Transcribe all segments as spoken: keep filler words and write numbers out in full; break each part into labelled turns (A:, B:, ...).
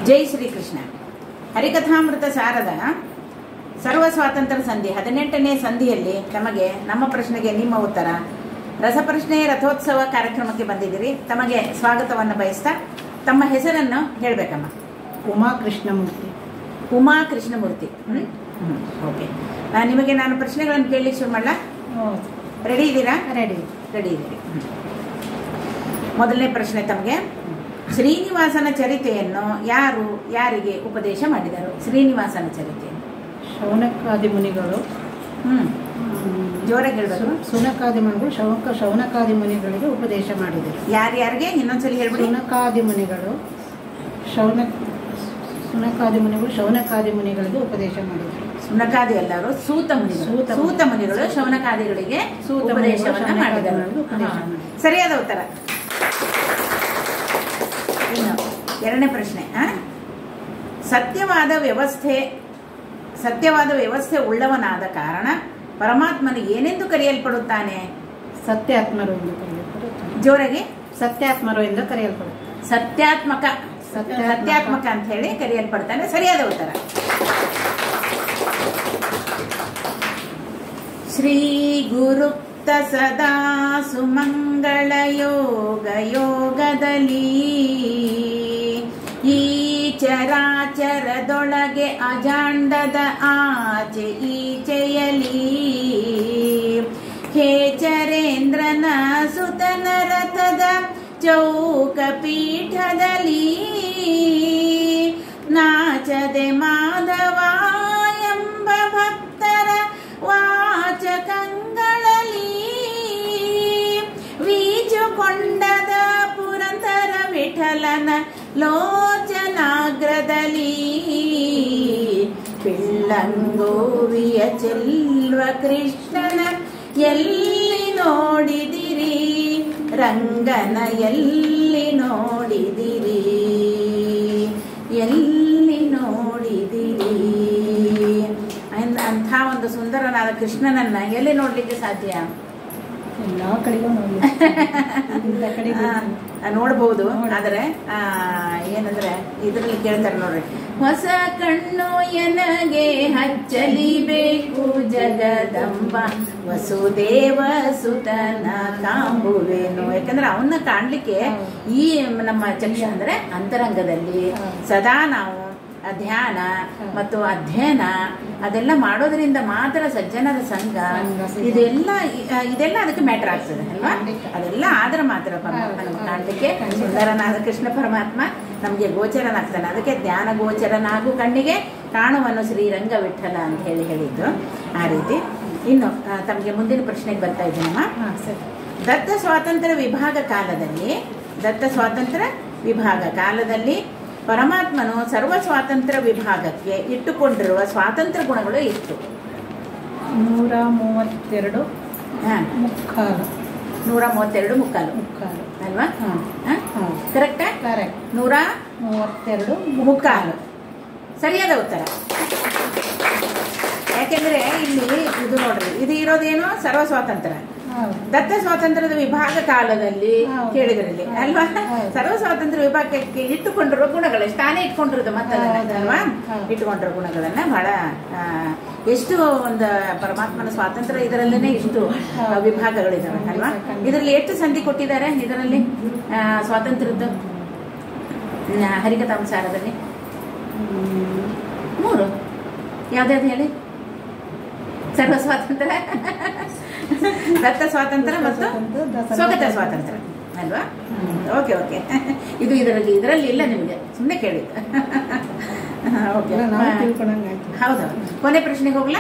A: ಜೈ ಶ್ರೀಕೃಷ್ಣ. ಹರಿಕಥಾಮೃತ ಸಾರದ ಸರ್ವ ಸ್ವಾತಂತ್ರ್ಯ ಸಂಧಿ ಹದಿನೆಂಟನೇ ಸಂಧಿಯಲ್ಲಿ ತಮಗೆ ನಮ್ಮ ಪ್ರಶ್ನೆಗೆ ನಿಮ್ಮ ಉತ್ತರ ರಸಪ್ರಶ್ನೆ ರಥೋತ್ಸವ ಕಾರ್ಯಕ್ರಮಕ್ಕೆ ಬಂದಿದ್ದೀರಿ. ತಮಗೆ ಸ್ವಾಗತವನ್ನು ಬಯಸ್ತಾ ತಮ್ಮ ಹೆಸರನ್ನು ಹೇಳಬೇಕಮ್ಮ.
B: ಉಮಾ ಕೃಷ್ಣಮೂರ್ತಿ.
A: ಉಮಾ ಕೃಷ್ಣಮೂರ್ತಿ. ಹ್ಞೂ ಹ್ಞೂ ಓಕೆ. ನಿಮಗೆ ನಾನು ಪ್ರಶ್ನೆಗಳನ್ನು ಕೇಳಲಿಕ್ಕೆ ಶುರು ಮಾಡಲ? ರೆಡಿ ಇದ್ದೀರಾ?
B: ರೆಡಿ
A: ರೆಡಿ ಇದ್ದೀರಿ. ಮೊದಲನೇ ಪ್ರಶ್ನೆ ತಮಗೆ, ಶ್ರೀನಿವಾಸನ ಚರಿತೆಯನ್ನು ಯಾರು ಯಾರಿಗೆ ಉಪದೇಶ ಮಾಡಿದರು? ಶ್ರೀನಿವಾಸನ ಚರಿತೆಯನ್ನು
B: ಶೌನಕಾದಿ ಮುನಿಗಳು.
A: ಹ್ಮ್ ಜೋರಾಗಿ ಹೇಳ್ಬೇಕು.
B: ಸುನಕಾದಿ ಮುನಿಗಳು ಶೌನಕ ಶೌನಕಾದಿ ಮುನಿಗಳಿಗೆ ಉಪದೇಶ ಮಾಡಿದರು.
A: ಯಾರ್ಯಾರಿಗೆ ಇನ್ನೊಂದ್ಸಲಿ ಹೇಳ್ಬಿಡಿ.
B: ಸುನಕಾದಿ ಮುನಿಗಳು ಶೌನ ಸುನಕಾದಿ ಮುನಿಗಳು ಶೌನಕಾದಿ ಮುನಿಗಳಿಗೆ ಉಪದೇಶ ಮಾಡಿದರು.
A: ಸುನಕಾದಿ ಎಲ್ಲರೂ ಸೂತ ಮುನಿಗಳು. ಸೂತ ಮುನಿಗಳು ಶೌನಕಾದಿಗಳಿಗೆ ಉಪದೇಶವನ್ನು ಮಾಡಿದರು. ಸರಿಯಾದ ಉತ್ತರ. ಇನ್ನು ಎರಡನೇ ಪ್ರಶ್ನೆ, ಸತ್ಯವಾದ ವ್ಯವಸ್ಥೆ ಸತ್ಯವಾದ ವ್ಯವಸ್ಥೆ ಉಳ್ಳವನಾದ ಕಾರಣ ಪರಮಾತ್ಮನು ಏನೆಂದು ಕರೆಯಲ್ಪಡುತ್ತಾನೆ?
B: ಸತ್ಯಾತ್ಮರು ಎಂದು ಕರೆಯಲ್ಪಡುತ್ತಾನೆ.
A: ಜೋರಾಗಿ.
B: ಸತ್ಯಾತ್ಮರು ಎಂದು ಕರೆಯಲ್ಪಡುತ್ತಾನೆ.
A: ಸತ್ಯಾತ್ಮಕ ಸತ್ಯಾತ್ಮಕ ಅಂತ ಹೇಳಿ ಕರೆಯಲ್ಪಡ್ತಾನೆ. ಸರಿಯಾದ ಉತ್ತರ. ಶ್ರೀ ಗುರುಕ್ತ ಸದಾ ಸುಮಂಗಳ ಯೋಗ ಯೋಗದಲ್ಲಿ ಈ ಚರಾಚರದೊಳಗೆ ಅಜಾಂಡದ ಆಚೆ ಈಚೆಯಲಿ ಹೇ ಚರೇಂದ್ರನ ಸುತನ ರಥದ ಚೌಕ ಪೀಠದಲ್ಲಿ ನಾಚದೆ ಮಾಧವ ಎಂಬ ಭಕ್ತರ ವಾಚಕಂಗಳಲ್ಲಿ ವೀಚುಕೊಂಡದ ಪುರಂದರ ವಿಠಲನ ಲೋಚನಾಗ್ರದಲ್ಲಿ ಪಿಳ್ಳಂಗೋವಿಯ ಚೆಲ್ವ ಕೃಷ್ಣನ ಎಲ್ಲಿ ನೋಡಿದಿರಿ? ರಂಗನ ಎಲ್ಲಿ ನೋಡಿದಿರಿ? ಎಲ್ಲಿ ನೋಡಿದಿರಿ? ಅಂಥ ಒಂದು ಸುಂದರನಾದ ಕೃಷ್ಣನನ್ನ ಎಲ್ಲಿ ನೋಡ್ಲಿಕ್ಕೆ ಸಾಧ್ಯ?
B: ಎಲ್ಲ ಕಡೆಗೂ
A: ನೋಡಬಹುದು. ಆದರೆ ಏನಂದ್ರೆ ಇದರಲ್ಲಿ ಕೇಳ್ತಾರೆ ನೋಡ್ರಿ, ಹೊಸ ಕಣ್ಣು ಎನಗೆ ಹಚ್ಚಲಿಬೇಕು ಜಗದಂಬ ವಸುದೇವ ಸುತನ ಕಾಂಬುವೇನು. ಯಾಕಂದ್ರೆ ಅವನ್ನ ಕಾಣ್ಲಿಕ್ಕೆ ಈ ನಮ್ಮ ಚಕ್ಷು ಅಂದ್ರೆ ಅಂತರಂಗದಲ್ಲಿ ಸದಾ ನಾವು ಧ್ಯಾನ ಮತ್ತು ಅಧ್ಯಯನ ಅದೆಲ್ಲ ಮಾಡೋದ್ರಿಂದ ಮಾತ್ರ ಸಜ್ಜನರ ಸಂಘ ಇದೆಲ್ಲ ಇದೆಲ್ಲ ಅದಕ್ಕೆ ಮ್ಯಾಟರ್ ಆಗ್ತದೆ ಅಲ್ವಾ? ಅದೆಲ್ಲ ಆದ್ರೆ ಮಾತ್ರ ಪರಮಾತ್ಮ ಕಾಣ್ಲಿಕ್ಕೆ ಸುಂದರನಾದ ಕೃಷ್ಣ ಪರಮಾತ್ಮ ನಮ್ಗೆ ಗೋಚರನಾಗ್ತಾನೆ. ಅದಕ್ಕೆ ಧ್ಯಾನ ಗೋಚರನಾಗು ಕಣ್ಣಿಗೆ ಕಾಣುವನು ಶ್ರೀರಂಗ ವಿಠಲ ಅಂತ ಹೇಳಿ ಹೇಳಿದ್ದು ಆ ರೀತಿ. ಇನ್ನು ತಮಗೆ ಮುಂದಿನ ಪ್ರಶ್ನೆಗೆ ಬರ್ತಾ ಇದ್ದೀನಮ್ಮ. ದತ್ತ ಸ್ವಾತಂತ್ರ್ಯ ವಿಭಾಗ ಕಾಲದಲ್ಲಿ ದತ್ತ ಸ್ವಾತಂತ್ರ್ಯ ವಿಭಾಗ ಕಾಲದಲ್ಲಿ ಪರಮಾತ್ಮನು ಸರ್ವ ಸ್ವಾತಂತ್ರ್ಯ ವಿಭಾಗಕ್ಕೆ ಇಟ್ಟುಕೊಂಡಿರುವ ಸ್ವಾತಂತ್ರ್ಯ ಗುಣಗಳು ಎಷ್ಟು?
B: ನೂರ ಮೂವತ್ತೆರಡು ಮುಕ್ಕಾಲು.
A: ನೂರ ಮೂವತ್ತೆರಡು ಮುಕ್ಕಾಲು
B: ಮುಕ್ಕಾಲು
A: ಅಲ್ವಾ? ಕರೆಕ್ಟಾ?
B: ಕರೆಕ್ಟ್.
A: ನೂರ
B: ಮೂವತ್ತೆರಡು
A: ಮುಕ್ಕಾಲು ಸರಿಯಾದ ಉತ್ತರ. ಯಾಕೆಂದ್ರೆ ಇಲ್ಲಿ ಇದು ನೋಡ್ರಿ, ಇದು ಇರೋದೇನು ಸರ್ವ ಸ್ವಾತಂತ್ರ್ಯ. ದತ್ತ ಸ್ವಾತಂತ್ರ್ಯದ ವಿಭಾಗ ಕಾಲದಲ್ಲಿ ಕೇಳಿದ್ರಲ್ಲಿ ಅಲ್ವಾ? ಸರ್ವ ಸ್ವಾತಂತ್ರ್ಯ ವಿಭಾಗಕ್ಕೆ ಇಟ್ಟುಕೊಂಡಿರುವ ಗುಣಗಳು ತಾನೇ ಇಟ್ಕೊಂಡಿರೋದು ಮತ್ತಲ್ವಾ? ಇಟ್ಟುಕೊಂಡಿರೋ ಗುಣಗಳನ್ನ ಬಹಳ ಎಷ್ಟು ಒಂದು ಪರಮಾತ್ಮನ ಸ್ವಾತಂತ್ರ್ಯ ಇದರಲ್ಲೇನೆ ಇಷ್ಟು ವಿಭಾಗಗಳಿದಾವೆ ಅಲ್ವಾ? ಇದರಲ್ಲಿ ಎಷ್ಟು ಸಂಧಿ ಕೊಟ್ಟಿದ್ದಾರೆ ಇದರಲ್ಲಿ ಸ್ವಾತಂತ್ರ್ಯದ್ದು ಹರಿಕಥಾಂಸಾರದಲ್ಲಿ? ಮೂರು. ಯಾವ್ದಾವ್ದು ಹೇಳಿ? ಸರ್ವ ಸ್ವಾತಂತ್ರ್ಯ, ದತ್ತ ಸ್ವಾತಂತ್ರ್ಯ ಮತ್ತು ಸ್ವಗತ ಸ್ವಾತಂತ್ರ್ಯ ಅಲ್ವಾ? Okay okay. ಇದು ಇದರಲ್ಲಿ ಇದರಲ್ಲಿ ಇಲ್ಲ, ನಿಮಗೆ ಸುಮ್ಮನೆ ಕೇಳಿದ್ದು. ಓಕೆ, ಹೌದೌದು. ಕೊನೆ ಪ್ರಶ್ನೆಗೆ ಹೋಗ್ಲಾ?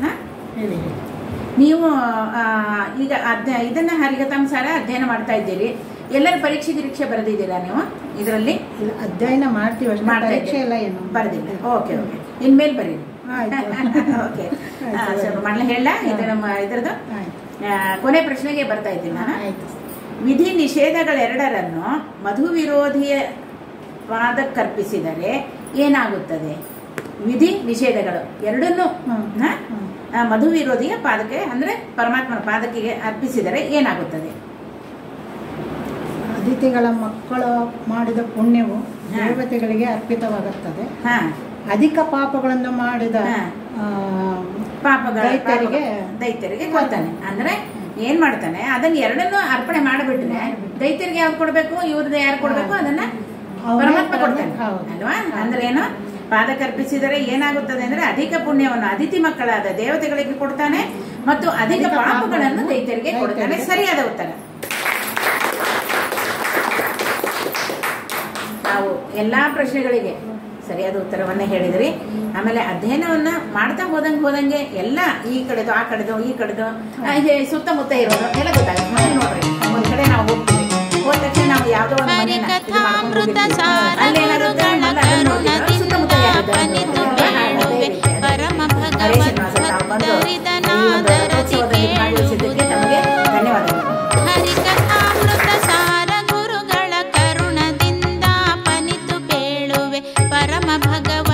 A: ನೀವು ಈಗ ಅಧ್ಯ ಇದನ್ನ ಹರಿಕಥಾಂಸಾರ ಅಧ್ಯಯನ ಮಾಡ್ತಾ ಇದ್ದೀರಿ. ಎಲ್ಲರ ಪರೀಕ್ಷೆ ಗಿರೀಕ್ಷೆ ಬರೆದಿದ್ದೀರಾ ನೀವು ಇದರಲ್ಲಿ?
B: ಅಧ್ಯಯನ ಮಾಡ್ತೀವಿ,
A: ಪರೀಕ್ಷೆ ಎಲ್ಲ ಏನು ಬರೆದಿಲ್ಲ. ಓಕೆ ಓಕೆ, ಇನ್ಮೇಲೆ ಬರೀರಿ. ಓಕೆ, ಮಣ್ಣ ಹೇಳ ಇದು ನಮ್ಮ ಇದರದ್ದು ಕೊನೆ ಪ್ರಶ್ನೆಗೆ ಬರ್ತಾ ಇದ್ದೀನಿ ನಾನು. ವಿಧಿ ನಿಷೇಧಗಳೆರಡರನ್ನು ಮಧು ವಿರೋಧಿಯ ವಾದಕ್ಕರ್ಪಿಸಿದರೆ ಏನಾಗುತ್ತದೆ? ವಿಧಿ ನಿಷೇಧಗಳು ಎರಡನ್ನು ಮಧು ವಿರೋಧಿಯ ಪಾದಕ್ಕೆ ಅಂದ್ರೆ ಪರಮಾತ್ಮನ ಪಾದಕ್ಕೆ ಅರ್ಪಿಸಿದರೆ ಏನಾಗುತ್ತದೆ?
B: ಅತಿಥಿಗಳ ಮಕ್ಕಳು ಮಾಡಿದ ಪುಣ್ಯವು ದೇವತೆಗಳಿಗೆ ಅರ್ಪಿತವಾಗುತ್ತದೆ.
A: ಹಾ
B: ಅಧಿಕ ಪಾಪಗಳನ್ನು ಮಾಡಿದ
A: ಹಾ.
B: ಆ,
A: ಪಾಪಗಳ
B: ದೈತ್ಯರಿಗೆ
A: ದೈತ್ಯರಿಗೆ ಕೊಡ್ತಾನೆ. ಅಂದ್ರೆ ಏನ್ ಮಾಡ್ತಾನೆ, ಅದನ್ನ ಎರಡನ್ನೂ ಅರ್ಪಣೆ ಮಾಡಿಬಿಟ್ರೆ ದೈತ್ಯರಿಗೆ ಯಾವ್ದು ಕೊಡ್ಬೇಕು, ಇವ್ರದ್ದು ಯಾರು ಕೊಡ್ಬೇಕು ಅದನ್ನ ಪರಮಾತ್ಮ ಕೊಡ್ತಾನೆ ಅಲ್ವಾ. ಅಂದ್ರೆ ಏನು, ಪಾದಕರ್ಪಿಸಿದರೆ ಏನಾಗುತ್ತದೆ ಅಂದ್ರೆ ಅಧಿಕ ಪುಣ್ಯವನ್ನು ಅತಿಥಿ ಮಕ್ಕಳಾದ ದೇವತೆಗಳಿಗೆ ಕೊಡ್ತಾನೆ ಮತ್ತು ಅಧಿಕ ಪಾಪಗಳನ್ನು ದೈತ್ಯರಿಗೆ ಕೊಡ್ತಾನೆ. ಸರಿಯಾದ ಉತ್ತರ. ನಾವು ಎಲ್ಲಾ ಪ್ರಶ್ನೆಗಳಿಗೆ ಸರಿಯಾದ ಉತ್ತರವನ್ನ ಹೇಳಿದ್ರಿ. ಆಮೇಲೆ ಅಧ್ಯಯನವನ್ನ ಮಾಡ್ತಾ ಹೋದಂಗೆ ಹೋದಂಗೆ ಎಲ್ಲ ಈ ಕಡೆದು ಆ ಕಡೆದು ಈ ಕಡೆದು ಸುತ್ತಮುತ್ತ ಇರೋದು ಎಲ್ಲ ಗೊತ್ತಾಗುತ್ತೆ. ಮತ್ತೆ ನೋಡ್ರಿ, ಒಂದ್ ಕಡೆ ನಾವು ಹೋಗ್ತೀವಿ, ಹೋದ ತಕ್ಷಣ ನಾವು ಯಾವ್ದೋ ಒಂದು ಮನೆಯನ್ನ ಇದು ಮಾಡ್ಕೊಂಡು ಹೋಗಿರ್ತೀವಿ. ಅಲ್ಲೇನಾಗುತ್ತೆ, ಸುತ್ತಮುತ್ತ ತಮಗೆ ಧನ್ಯವಾದಗಳು.
C: ಹರಿಕಥಾಮೃತ ಸಾರ ಗುರುಗಳ ಕರುಣದಿಂದ ಪನಿತು ಬೇಳುವೆ ಪರಮ ಭಗವ